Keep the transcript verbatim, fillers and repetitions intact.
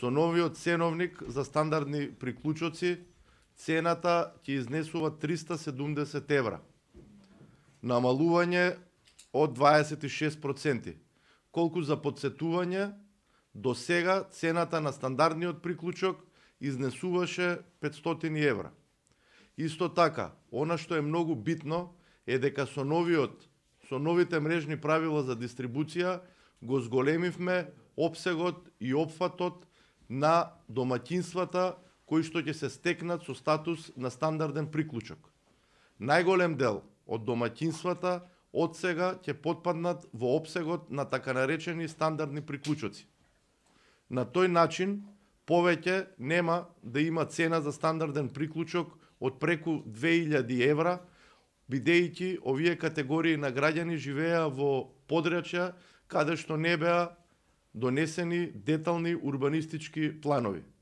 Со новиот ценовник за стандардни приклучоци, цената ќе изнесува триста седумдесет евра. Намалување од дваесет и шест проценти. Колку за подсетување, до сега цената на стандардниот приклучок изнесуваше петстотини евра. Исто така, она што е многу битно е дека со новиот, со новите мрежни правила за дистрибуција го зголемивме опсегот и опфатот на домаќинствата кои што ќе се стекнат со статус на стандарден приклучок. Најголем дел од домаќинствата од сега ќе потпаднат во опсегот на така наречени стандардни приклучоци. На тој начин повеќе нема да има цена за стандарден приклучок од преку две илјади евра, бидејќи овие категории на граѓани живееа во подрачја каде што не беа донесени детални урбанистички планови.